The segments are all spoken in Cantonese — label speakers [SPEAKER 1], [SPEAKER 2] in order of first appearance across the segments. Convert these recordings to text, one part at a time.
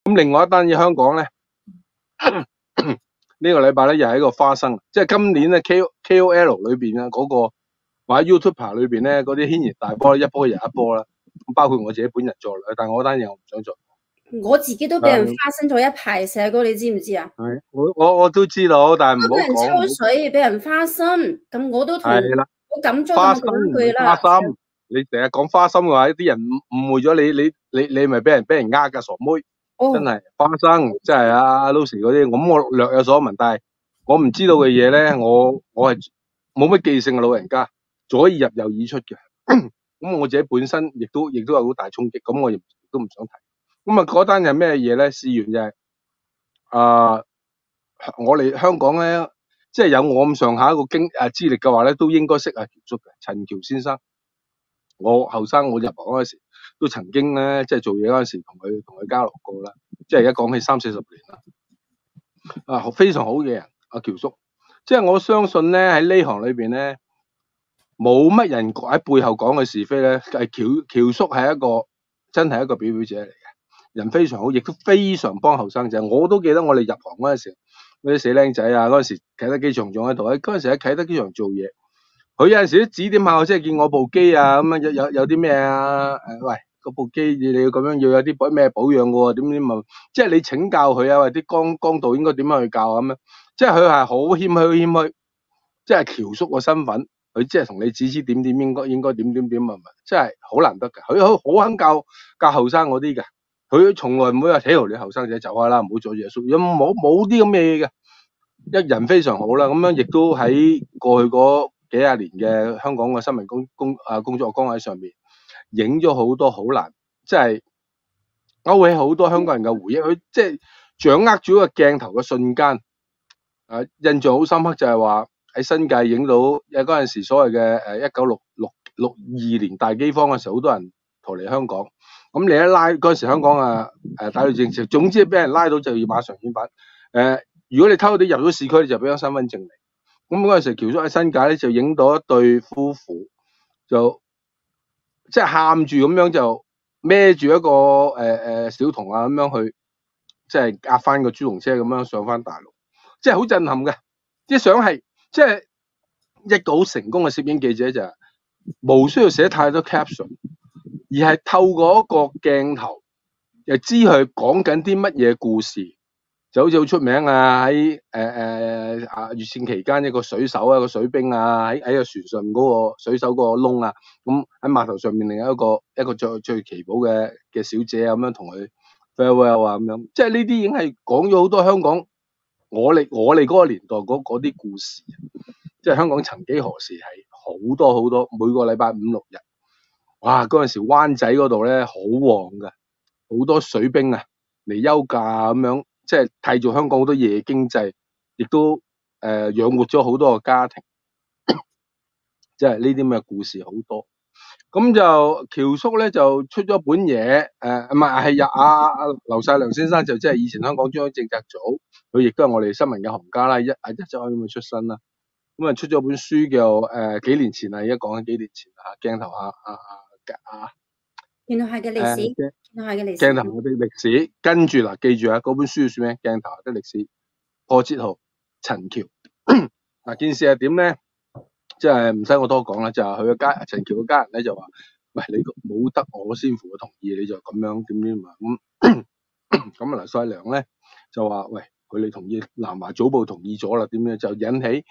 [SPEAKER 1] 咁另外一單嘢香港咧，呢個禮拜咧又係一個花生，即係今年咧 KOL 裏邊啊嗰個或者 YouTuber 裏邊咧嗰啲軒然大波，一波又一波啦。咁包括我自己本人在內，但係我單嘢我唔想做。
[SPEAKER 2] 我自己都俾人花生咗一排，社哥你知唔知啊？
[SPEAKER 1] 係，我都知道，但係唔好講。
[SPEAKER 2] 俾人抽水，俾人花生，咁我都同好感觸咁講句啦。
[SPEAKER 1] 花生，你成日講花生嘅話，啲人誤會咗你咪俾人呃㗎，傻妹。真係花生，即係阿 Lucy 嗰啲，咁我略有所聞，但係我唔知道嘅嘢咧，我係冇乜記性嘅老人家，左耳入右耳出嘅。咁我自己本身亦都有好大衝擊，咁我亦都唔想提。咁啊，嗰單係咩嘢咧？試完就係我哋香港咧，即係有我咁上下一個資歷嘅話咧，都應該識阿橋叔嘅陳橋先生。我後生我入行嗰陣時，都曾經咧，即係做嘢嗰陣時同佢交流過啦。即係而家講起30-40年啦，非常好嘅人，阿橋叔。即係我相信咧喺呢行裏邊咧，冇乜人喺背後講嘅是非咧，係橋叔係真係一個表表者嚟嘅，人非常好，亦都非常幫後生仔。我都記得我哋入行嗰陣時，嗰啲死僆仔啊，嗰陣時啟德機場仲喺度，嗰陣時喺啟德機場做嘢。佢有陣時都指點下我，即係見我部機啊，咁啊有啲咩啊？喂，嗰部機你要咁樣要有啲咩保養嘅喎？點啊？即係你請教佢啊，或者啲光度應該點樣去教咁樣？即係佢係好謙虛，即係橋叔個身份，佢即係同你指點應該點啊？即係好難得嘅。佢好肯教後生嗰啲嘅，佢從來唔會話你後生仔走開啦，唔好阻住阿叔，冇啲咁嘅嘢嘅。一人非常好啦，咁樣亦都喺過去嗰幾廿年嘅香港嘅新聞工作崗位上面，影咗好多好難，即係勾起好多香港人嘅回憶。佢即係掌握住一個鏡頭嘅瞬間，印象好深刻就係話喺新界影到嗰陣時所謂嘅1962年大饑荒嘅時候，好多人逃離香港。咁你一拉嗰陣時香港打到政治，總之俾人拉到就要馬上遣返。如果你偷啲入咗市區，你就俾張身份證嚟。咁嗰陣時，橋叔喺新界咧就影到一對夫婦，就即係喊住咁樣就孭住一個小童咁樣去，即係壓翻個豬籠車咁樣上翻大陸，即係好震撼嘅。啲相係即係一個好成功嘅攝影記者就係冇需要寫太多 caption， 而係透過一個鏡頭，又知佢講緊啲乜嘢故事。就好似好出名啊！喺越戰期間一個水手啊，個水兵啊，喺個船上嗰個水手個窿啊，咁喺碼頭上面另一個着旗袍嘅小姐啊，咁樣同佢 farewell 啊，咁樣，即係呢啲已經係講咗好多香港我哋嗰個年代嗰啲故事，即係香港曾幾何時係好多每個禮拜5-6日，哇！嗰陣時灣仔嗰度咧好旺㗎，好多水兵啊嚟休假咁樣。即係締造香港好多夜經濟，亦都養活咗好多個家庭，即係呢啲咁嘅故事好多。咁就橋叔咧就出咗本嘢，唔係係劉細良先生就即係以前香港中央政策組，佢亦都係我哋新聞嘅行家啦，一則可以咁出身啦。咁啊出咗本書叫幾年前啊，而家講緊幾年前鏡頭
[SPEAKER 2] 鏡頭下嘅歷史，鏡頭下嘅歷史，
[SPEAKER 1] 鏡頭下的歷史，跟住嗱，記住嗰本書叫咩？鏡頭下的歷史，破折號陳橋。件事係點咧？即係唔使我多講啦，就係佢陳橋嘅家人咧就話：喂，你冇得我先父嘅同意，你就咁樣點啊？咁劉細良咧就話：喂，佢哋同意，南華早報同意咗啦，點樣就引起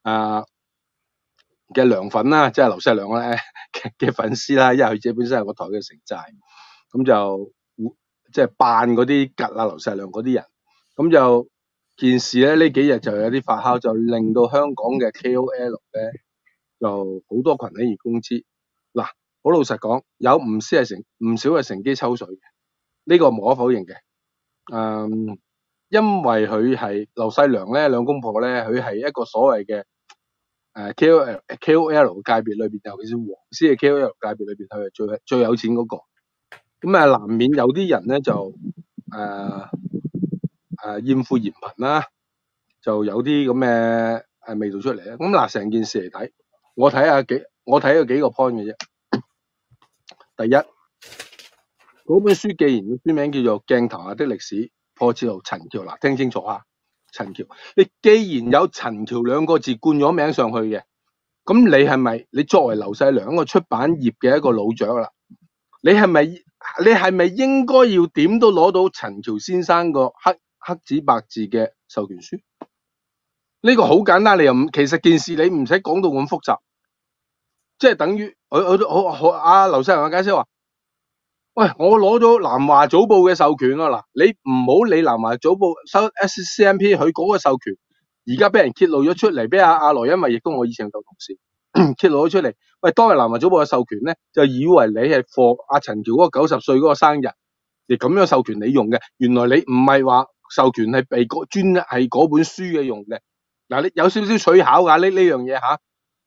[SPEAKER 1] 嘅梁粉啦，即係劉細良咧嘅粉絲啦，因為佢自己本身係個台嘅城寨，咁就即係扮嗰啲吉劉細良嗰啲人，咁就件事咧呢幾日就有啲發酵，就令到香港嘅 KOL 咧就好多群起而攻之。嗱，好老實講，有唔少係乘機抽水嘅，呢個無可否認嘅。因為佢係劉細良咧，兩公婆咧，佢係一個所謂嘅KOL 界別裏邊，尤其是黃絲嘅 KOL 界別裏邊，佢係最有錢嗰個。咁難免有啲人咧就厭富嫌貧啦，就有啲咁嘅味道出嚟咧。咁嗱，成件事嚟睇，我睇咗幾個 point 嘅啫。第一， 嗰本書既然嘅書名叫做《鏡頭下的歷史》，破折號陳橋，嗱，聽清楚啊，陳橋，你既然有陳橋兩個字冠咗名上去嘅，咁你係咪你作為劉細良一個出版業嘅一個老將啦？你係咪應該要點都攞到陳橋先生個黑紙白字嘅授權書？呢個好簡單，你又唔，其實件事你唔使講到咁複雜，即係等於阿劉細良嘅解釋話。喂，我攞咗南華早報嘅授權啦，嗱，你唔好理南華早報收 SCMP 佢嗰個授權，而家俾人揭露咗出嚟，俾阿羅恩惠，亦都我以前舊同事揭露咗出嚟。喂，當日南華早報嘅授權咧，就以為你係貨阿陳橋嗰個90歲嗰個生日，亦咁樣授權你用嘅，原來你唔係話授權係被專係嗰本書嘅用嘅。嗱，你有少少取巧噶呢樣嘢吓，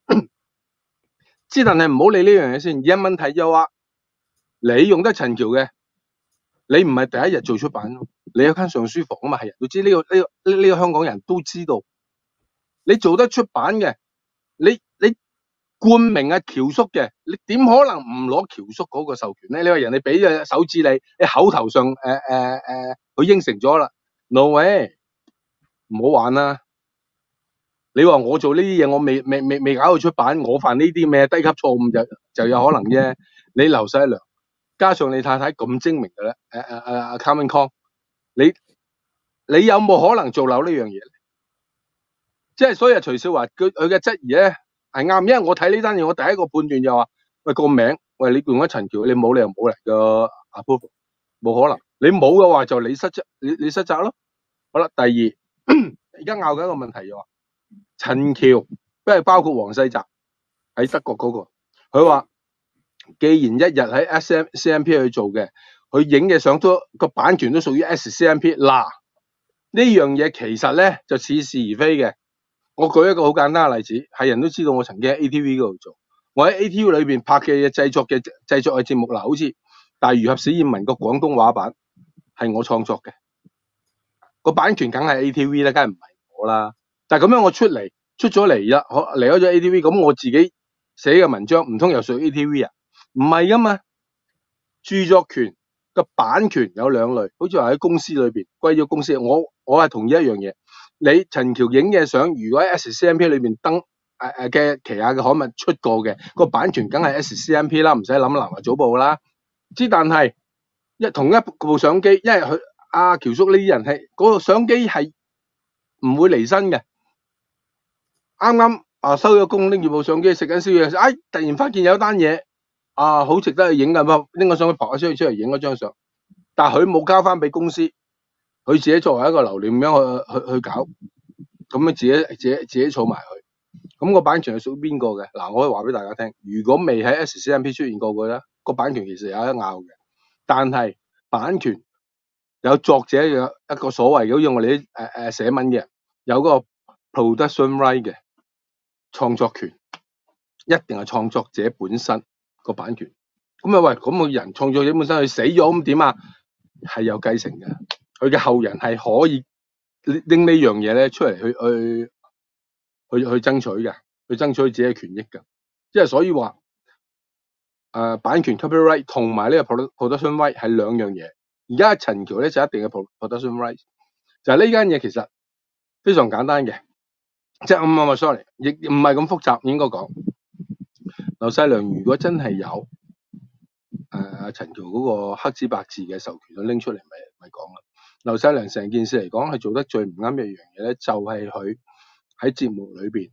[SPEAKER 1] 之但係唔好理呢樣嘢先，而家問題就話。你用得陳橋嘅，你唔係第一日做出版，你有間上書房啊嘛，係人都知，呢個香港人都知道。你做得出版嘅，你冠名阿喬叔嘅，你點可能唔攞喬叔嗰個授權咧？你話人哋俾隻手指你口頭上佢應承咗啦 ，no way， 唔好玩啦！你話我做呢啲嘢，我未搞到出版，我犯呢啲咩低級錯誤就有可能啫。你劉細良。加上你太太咁精明嘅咧，Carmen Kong， 你有冇可能做漏呢樣嘢？即係所以徐少華佢嘅質疑咧係啱，因為我睇呢單嘢，我第一個判斷就話，喂個名，喂你用咗陳橋，你冇理由冇嚟個 approve， 冇可能，你冇嘅話就你失責，你失責咯。好啦，第二，而家拗緊一個問題就話，陳橋，即係包括黃世澤喺德國嗰個，佢話。既然一日喺 SCMP 去做嘅，佢影嘅相都個版權都屬於 SCMP， 嗱呢樣嘢其實咧就似是而非嘅。我舉一個好簡單嘅例子，係人都知道我曾經喺 ATV 嗰度做，我喺 ATV 裏邊拍嘅製作嘅節目嗱，好似《大魚俠史艷文》個廣東話版係我創作嘅，個版權梗係 ATV 啦，梗係唔係我啦。但係咁樣我出咗嚟啦，離開咗 ATV， 咁我自己寫嘅文章唔通又屬於 ATV 啊？唔係噶嘛，著作權個版權有兩類，好似話喺公司裏邊歸咗公司，我係同意一樣嘢，你陳橋影嘅相如果喺 SCMP 裏邊登嘅旗下嘅刊物出過嘅，個版權梗係 SCMP 啦，唔使諗南華早報啦。之但係同一部相機，因為佢阿喬叔呢啲人係嗰個相機係唔會離身嘅，啱啱收咗工拎住部相機食緊宵夜，突然發現有單嘢。好值得去影噶，拎個相機拍咗出嚟影嗰張相，但係佢冇交翻俾公司，佢自己作為一個留念咁樣去搞，咁樣自己儲埋佢，咁個版權係屬於邊個嘅？嗱，我可以話俾大家聽，如果未喺 SCMP 出現過嘅咧，個版權其實有得拗嘅，但係版權有作者嘅一個所謂，好似我哋啲寫文嘅，有個 production right 嘅創作權，一定係創作者本身。個版權咁啊，喂，咁個人創作者本身佢死咗咁點啊？係有繼承嘅，佢嘅後人係可以拎呢樣嘢咧出嚟去爭取嘅，去爭取自己嘅權益嘅。即係所以話版權 copyright 同埋呢個 production right 係兩樣嘢。而家陳橋咧就一定嘅 production right， 就係呢間嘢其實非常簡單嘅，即係sorry， 亦唔係咁複雜，應該講。劉細良如果真係有陳橋嗰個黑紙白字嘅授權拎出嚟，咪講啦。劉細良成件事嚟講係做得最唔啱嘅一樣嘢咧，就係佢喺節目裏邊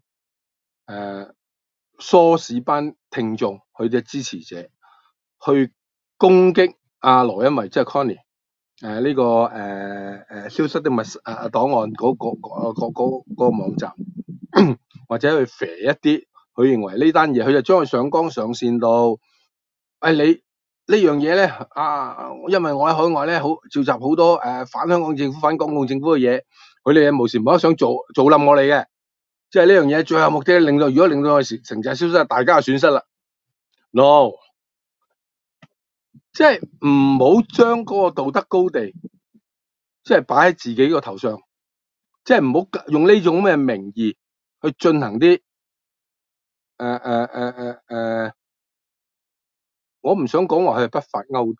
[SPEAKER 1] 唆使班聽眾佢嘅支持者去攻擊阿羅恩惠，即係 Connie 呢個消失的檔案嗰個網站，或者去肥一啲。佢認為呢單嘢，佢就將佢上綱上線到，你呢樣嘢咧因為我喺海外咧，召集好多反香港政府、反港共政府嘅嘢，佢哋無時無刻想做冧我哋嘅，即係呢樣嘢最後目的如果令到我哋成績消失，大家嘅損失啦。No， 即係唔好將嗰個道德高地，即係擺喺自己個頭上，即係唔好用呢種咁嘅名義去進行啲。我唔想講話佢係不法勾當，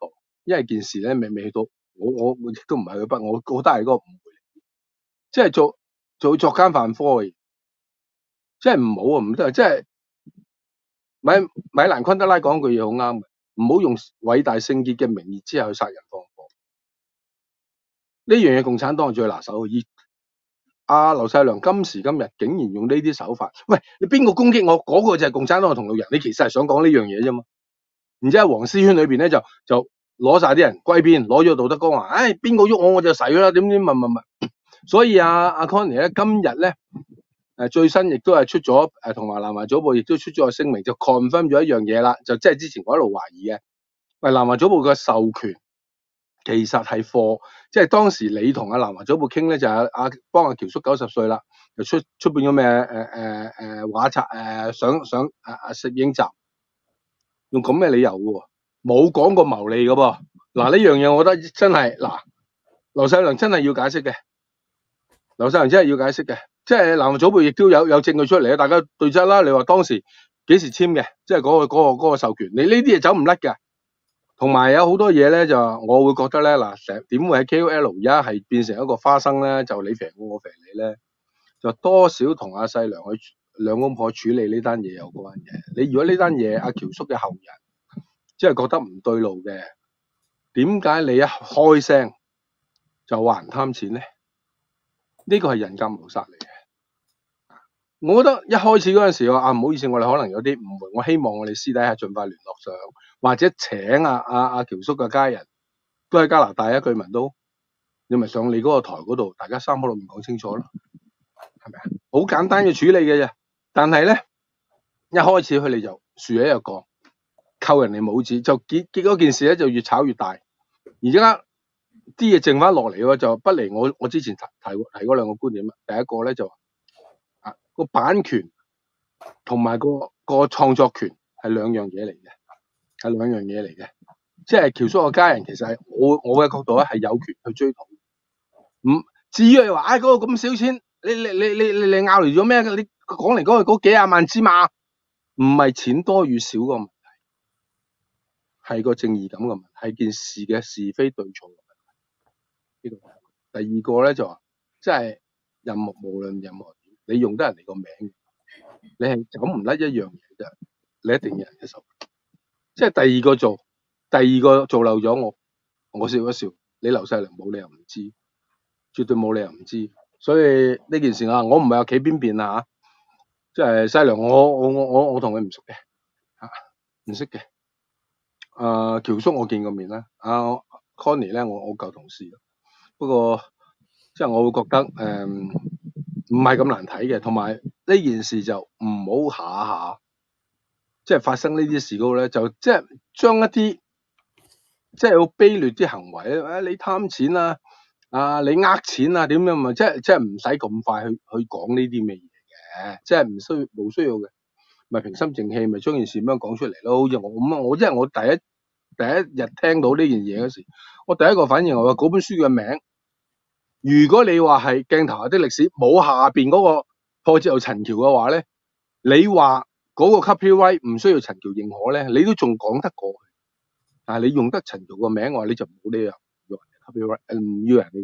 [SPEAKER 1] 因為件事咧未去到，我亦都唔係佢不，我覺得係嗰個誤會，即係作奸犯科嘅，即係唔好啊，唔得，即係米蘭昆德拉講句嘢好啱嘅，唔好用偉大聖潔嘅名義之下去殺人放火，呢樣嘢共產黨係最拿手嘅。阿劉細良今時今日竟然用呢啲手法，喂，你邊個攻擊我，嗰個就係共產黨嘅同路人，你其實係想講呢樣嘢啫嘛。然之後黃絲圈裏邊咧就攞晒啲人歸邊，攞咗道德光話，唉，邊個喐我就洗啦，點乜。所以阿 Connie 咧今日咧最新亦都係出咗同埋南華早報亦都出咗個聲明，就 confirm 咗一樣嘢啦，就即係之前我一路懷疑嘅，喂，南華早報嘅授權其實係貨，即係當時你同阿南華早報傾咧，就係幫阿喬叔90歲啦，就出版咗咩畫冊相攝影集，用咁嘅理由嘅喎，冇講過牟利嘅噃。嗱，呢樣嘢我覺得真係，嗱，劉細良真係要解釋嘅，劉細良真係要解釋嘅，即係南華早報亦都有證據出嚟，大家對質啦。你話當時幾時簽嘅，即係嗰個授權，你呢啲嘢走唔甩嘅。同埋有好多嘢咧，就我會覺得咧，嗱，成點會喺 KOL 而家係變成一個花生咧？就你肥我肥你咧，就多少同阿細良去兩公婆處理呢單嘢有關嘅。你如果呢單嘢阿喬叔嘅後人即係覺得唔對路嘅，點解你一開聲就話人貪錢咧？呢個係人格謀殺嚟嘅。我覺得一開始嗰陣時話唔好意思，我哋可能有啲誤會，我希望我哋私底下盡快聯絡上，或者請阿喬叔嘅家人都喺加拿大啊，據聞都，你咪上你嗰個台嗰度，大家三口六面講清楚咯，係咪啊？好簡單嘅處理嘅啫，但係咧一開始佢哋就豎起一個槓，扣人哋帽子，就結果件事咧就越炒越大，而家啲嘢剩翻落嚟喎，就不離我之前提嗰兩個觀點啦。第一個咧就個版權同埋個創作權係兩樣嘢嚟嘅，即係喬叔個家人其實係我嘅角度咧係有權去追討。至於你話嗰個咁少錢，你拗嚟咗咩？你講嚟講去嗰幾廿萬之嘛，唔係錢多與少個問題，係個正義感嘅問題，係件事嘅是非對錯嘅問題。呢個第二個咧就話，即係無論任何點，你用得人哋個名，你係走唔甩一樣嘢啫，你一定有人嘅手。即係第二個做漏咗我笑一笑，你劉細良冇理由唔知，絕對冇理由唔知。所以呢件事啊，我唔係話企邊邊啊嚇，即係細良我同佢唔熟嘅嚇，唔識嘅。喬叔我見過面啦，阿 Connie 咧我舊同事，不過即係我會覺得唔係咁難睇嘅，同埋呢件事就唔好下下即係發生呢啲事嗰個咧，就即係將一啲即係好卑劣啲行為咧，你貪錢啊，你呃錢啊，點樣咪即係唔使咁快去講呢啲咩嘢嘅，即係冇需要嘅，咪平心靜氣咪將件事咁樣講出嚟咯。好似我咁啊，我即係我第一日聽到呢件嘢嗰時，我第一個反應我話嗰本書嘅名，如果你話係鏡頭下的歷史冇下邊嗰個破折號陳橋嘅話咧，你話嗰個 copyright 唔需要陳橋認可咧，你都仲講得過去。但係你用得陳橋個名嘅話，你就唔好呢樣用人哋 copyright，唔要人哋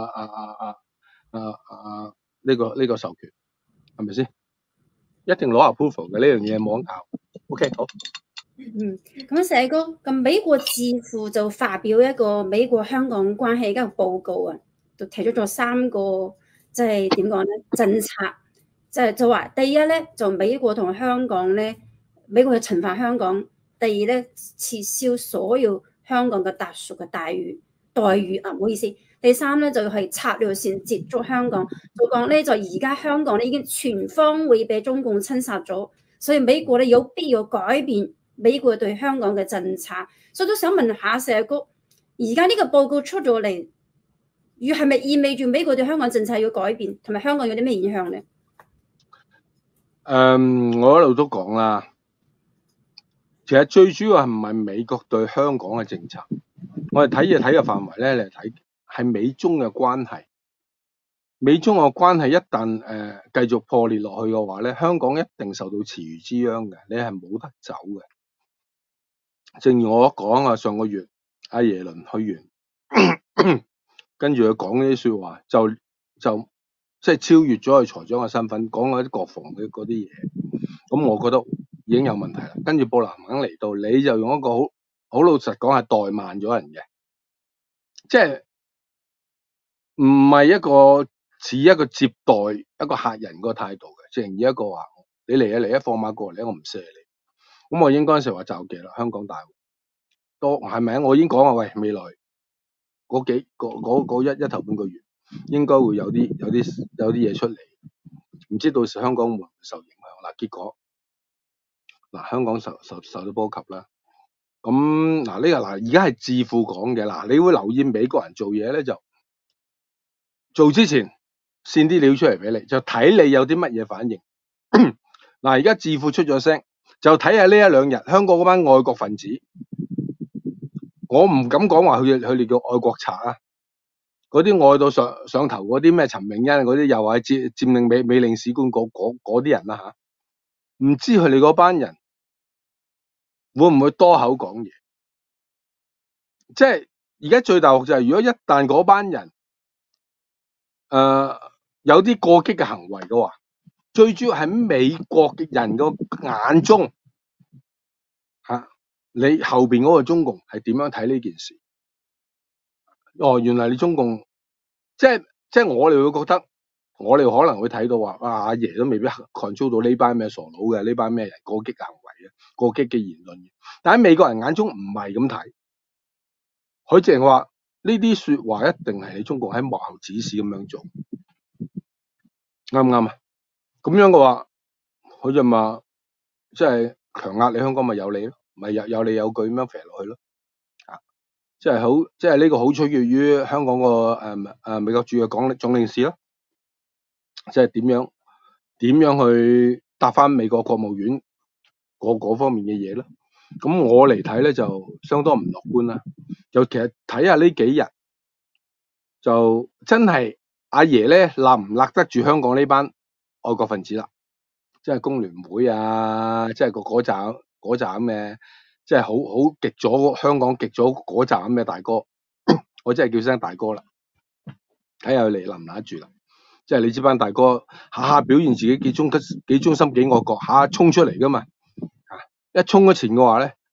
[SPEAKER 1] 個呢個授權，係咪先？一定攞 approval 嘅，呢樣嘢冇得拗。OK， 好。
[SPEAKER 2] 咁社哥，咁美國智庫就發表一個美國香港關係一個報告啊，就提出咗3個即係點講咧政策。就話第一咧，就美國同香港咧，美國去懲罰香港；第二咧，撤銷所有香港嘅特殊嘅待遇啊，唔好意思；第三咧就係策略性接觸香港，就講咧就而家香港咧已經全方位被中共侵殺咗，所以美國咧有必要改變美國對香港嘅政策。所以都想問下社哥，而家呢個報告出咗嚟，係咪意味住美國對香港政策要改變，同埋香港有啲咩影響咧？
[SPEAKER 1] 我一路都講啦，其實最主要係唔係美國對香港嘅政策，我哋睇嘅範圍咧，你睇係美中嘅關係。美中嘅關係一旦繼續破裂落去嘅話咧，香港一定受到池魚之殃嘅，你係冇得走嘅。正如我講啊，上個月阿耶倫去完，跟住佢講呢啲説話，就即係超越咗佢財長嘅身份，講嗰啲國防嘅嗰啲嘢，咁我覺得已經有問題啦。跟住布林肯嚟到，你就用一個好老實講係怠慢咗人嘅，即係唔係一個似一個接待一個客人個態度嘅，即係以一個話你嚟啊放馬過嚟，我唔射你，咁我應該成話就忌啦。香港大會都係咪？我已經講話喂，未來嗰一頭半個月應該會有啲嘢出嚟，唔知到時香港會唔會受影響嗱？結果嗱，香港受到波及啦。咁嗱呢個嗱而家係智庫講嘅嗱，你會留意美國人做嘢咧，就做之前線啲料出嚟俾你，就睇你有啲乜嘢反應。嗱而家智庫出咗聲，就睇下呢一兩日香港嗰班愛國分子，我唔敢講話佢哋叫愛國賊啊。嗰啲愛到上頭嗰啲咩陳明恩嗰啲，又話佔領美領事館嗰啲人啦嚇，唔知佢哋嗰班人會唔會多口講嘢？即係而家最大鑊就係，如果一旦嗰班人有啲過激嘅行為嘅話，最主要喺美國嘅人個眼中嚇，你後邊嗰個中共係點樣睇呢件事？哦，原來你中共即係我哋會覺得，我哋可能會睇到話，阿爺都未必 control 到呢班咩傻佬嘅，呢班咩人過激行為嘅，過激嘅言論嘅。但喺美國人眼中唔係咁睇，佢淨係話呢啲説話一定係你中共喺幕後指使咁樣做，啱唔啱啊？咁樣嘅話，佢就話即係強壓你香港咪有你咯，咪有理有據咁樣肥落去咯。即係呢個好取決於香港個美國駐嘅總領事咯，即係點樣去答翻美國國務院嗰方面嘅嘢咯。咁我嚟睇咧就相當唔樂觀啦。就其實睇下呢幾日就真係阿爺咧立唔立得住香港呢班愛國分子啦，即係工聯會啊，即係嗰紮嘅。即係好極咗香港極咗嗰站嘅大哥，我真係叫聲大哥啦，睇下佢嚟立唔立得住啦。即係你知班大哥下下表現自己幾忠心幾愛國，下下衝出嚟噶嘛。一衝咗前嘅話咧，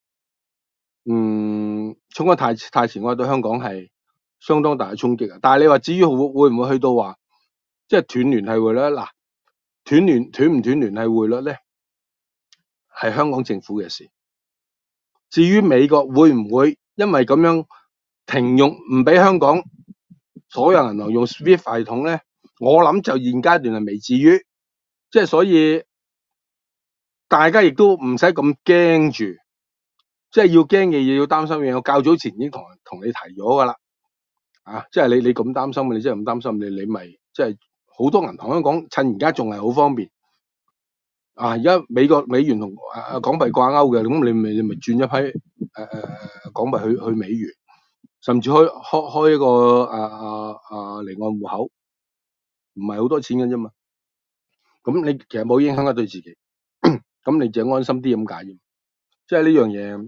[SPEAKER 1] 衝得太前嘅話對香港係相當大嘅衝擊啊。但係你話至於會唔會去到話即係斷聯繫匯率嗱，斷唔斷聯繫匯率咧係香港政府嘅事。至於美國會唔會因為咁樣停用唔俾香港所有銀行用 SWIFT 系統咧？我諗就現階段係未至於，即係所以大家亦都唔使咁驚住，即係要驚嘅嘢要擔心嘅嘢，我較早前已經同你提咗噶啦，即係你咁擔心，你真係咁擔心，你咪即係好多銀行香港趁而家仲係好方便。而家美元同港幣掛鈎嘅，咁你咪轉一批港幣去美元，甚至開一個離岸戶口，唔係好多錢嘅啫嘛。咁你其實冇影響啊對自己，咁你就安心啲咁解啫。即係呢樣嘢，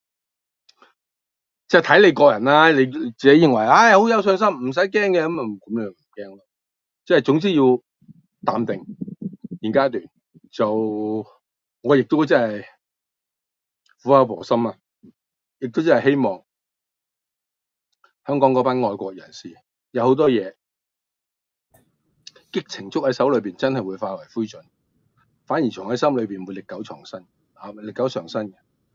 [SPEAKER 1] 即係睇你個人啦。你自己認為好有信心，唔使驚嘅，咁你唔驚咯。即係總之要淡定，現階段。就我亦都真係苦口婆心啊，亦都真係希望香港嗰班愛國人士有好多嘢激情捉喺手裏邊，真係會化為灰燼，反而藏喺心裏邊會歷久常新嘅。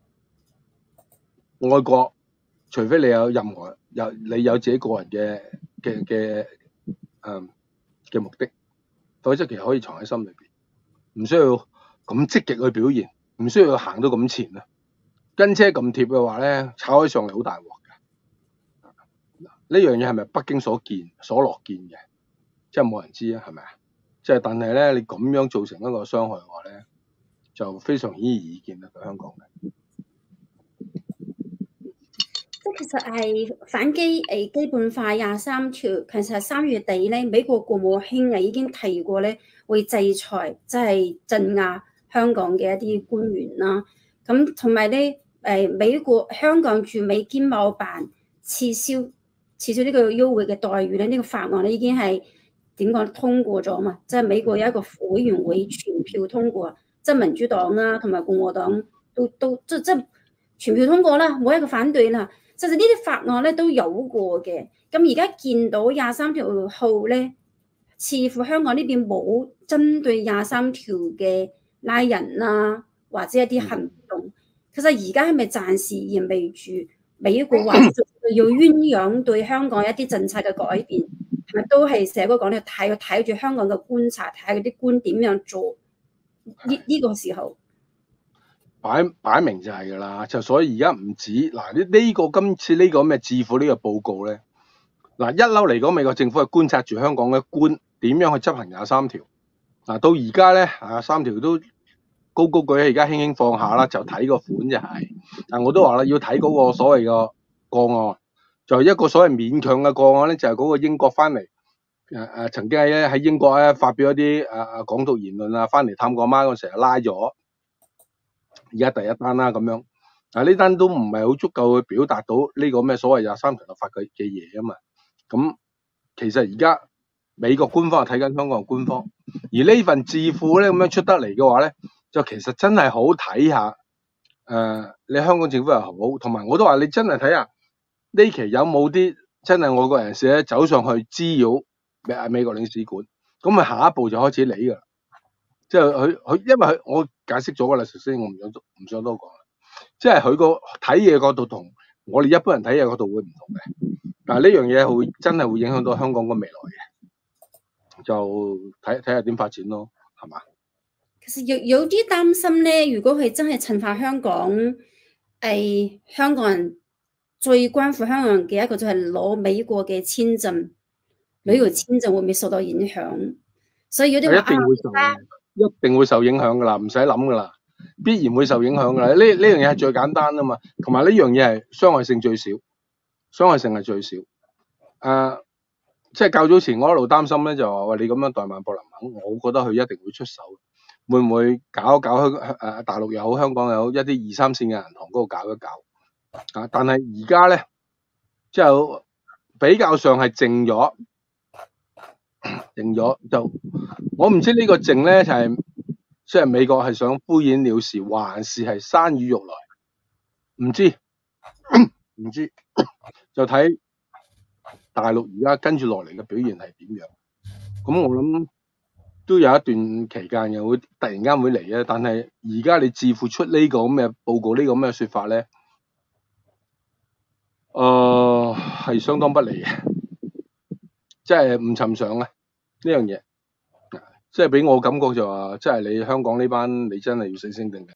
[SPEAKER 1] 愛國，除非你有你有自己個人嘅目的，否則其實可以藏喺心裏邊。唔需要咁積極去表現，唔需要行到咁前啊！跟車咁貼嘅話咧，炒起上嚟好大鑊嘅。呢樣嘢係咪北京所樂見嘅？即係冇人知啊，係咪啊？即係但係咧，你咁樣造成一個傷害嘅話咧，就非常顯而易見啦，對香港嘅。
[SPEAKER 2] 其實係反基本法23條，其實3月底咧，美國國務卿已經提過咧，會制裁即係鎮壓香港嘅一啲官員啦。咁同埋咧，美國香港駐美經貿辦撤銷呢個優惠嘅待遇咧，呢個法案咧已經係點講通過咗嘛？即係美國有一個委員會全票通過，即係民主黨啦同埋共和黨都即全票通過啦，冇一個反對啦。其實呢啲法案咧都有過嘅。咁而家見到23條後咧，似乎香港呢邊冇針對23條嘅拉人啊，或者一啲行動。其實而家係咪暫時意味住美國話要鴛鴦對香港一啲政策嘅改變，係咪都係社哥講咧睇住香港嘅觀察，睇嗰啲官點樣做呢個時候？
[SPEAKER 1] 擺明就係㗎啦，就所以而家唔止嗱今次呢個咩智庫呢個報告咧，嗱一嬲嚟講，美國政府係觀察住香港嘅官點樣去執行23條，嗱到而家咧3條都高高舉起，而家輕輕放下啦，就睇個款就係，但我都話啦，要睇嗰個所謂嘅個案，就係一個所謂勉強嘅個案咧，就係嗰個英國翻嚟曾經喺英國咧發表一啲港獨言論啊，翻嚟探過媽嗰時候拉咗。而家第一單啦咁樣，呢單都唔係好足夠去表達到呢個咩所謂23條立法嘅嘢啊嘛。咁其實而家美國官方係睇緊香港嘅官方，而呢份智庫咧咁樣出得嚟嘅話咧，就其實真係好睇下。你香港政府又好，同埋我都話你真係睇下呢期有冇啲真係外國人士咧走上去滋擾美國領事館，咁咪下一步就開始理㗎啦。即係佢，因為我解釋咗㗎啦，首先我唔想多講啦。即係佢個睇嘢角度同我哋一般人睇嘢角度會唔同嘅，但係呢樣嘢真係會影響到香港嘅未來嘅，就睇下點發展咯，係嘛？
[SPEAKER 2] 其實有啲擔心咧，如果佢真係趁發香港，香港人最關乎香港人嘅一個就係攞美國嘅簽證，旅遊簽證會唔會受到影響？所以有啲話
[SPEAKER 1] 一定會受影響噶啦，唔使諗噶啦，必然會受影響噶啦。呢樣嘢係最簡單啊嘛，同埋呢樣嘢係傷害性最少，傷害性係最少。即係較早前我一路擔心咧，就話喂，你咁樣怠慢布林肯，我覺得佢一定會出手，會唔會搞大陸又好，香港又好，一啲2、3線嘅銀行嗰度搞一搞。但係而家咧，就比較上係靜咗就。我唔知呢個靜咧就係即係美國係想敷衍了事，還是係山雨欲來，唔知就睇大陸而家跟住落嚟嘅表現係點樣。咁我諗都有一段期間又會突然間會嚟嘅，但係而家你智庫出呢個咁嘅報告，呢個咁嘅說法咧，係相當不利嘅，即係唔尋常啊呢樣嘢。即係俾我感覺就話，即係你香港呢班，你真係要死性定定。